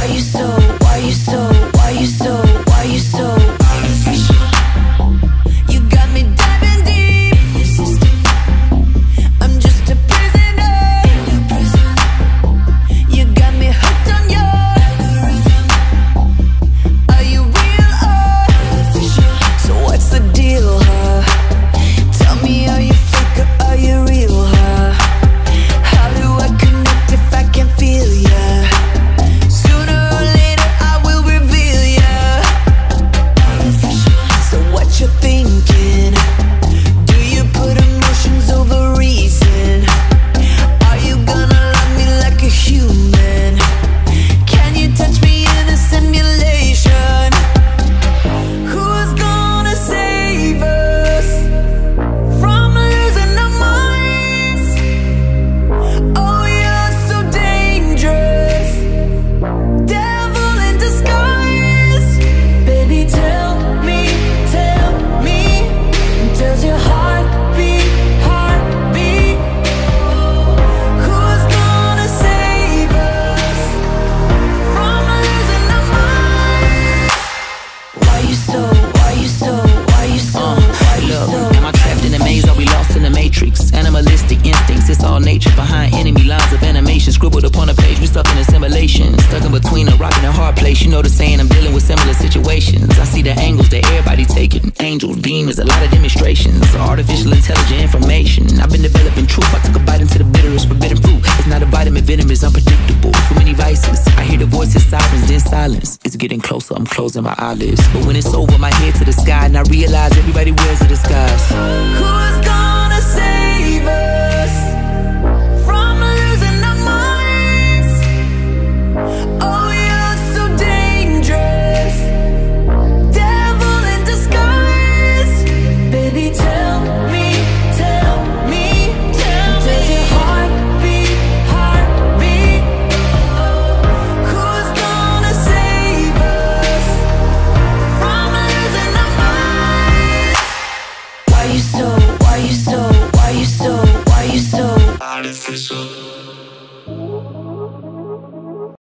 you so, why you so, why you so, why you so artificial? You got me diving deep in your system. I'm just a prisoner in your prison. You got me hooked on your algorithm. Are you real or artificial? So what's the deal, huh? Tell me, are you fake or are you real, huh? How do I connect if I can't feel ya? Sooner or later I will reveal ya. Artificial. So what you thinking? Do you put emotions over reason? Are you gonna love me like a human? Can you touch me in a simulation? Who's gonna save us from losing our minds? Oh, you're so dangerous, devil in disguise. Baby, tell me, does your heart beat, who's gonna save us from losing our minds? Why you so, why you so, why you so, why you Look, so? am I trapped in a maze? Are we lost in the matrix? Animalistic instincts, it's all nature behind enemy lines of animation. Scribbled upon a page, we stuck in a simulation. Stuck in between a rock and a hard place. You know the saying, I'm dealing with similar situations. I see the angles that everybody taking. Angels, demons, a lot of demonstrations. Artificial intelligent information. I've been developing truth. I took a bite into the bitterest forbidden fruit. It's not a vitamin, venom is unpredictable. Too many vices. I hear the voices, sirens, then silence. It's getting closer, I'm closing my eyelids. But when it's over, my head to the sky, and I realize everybody wears a disguise. Who's gonna save us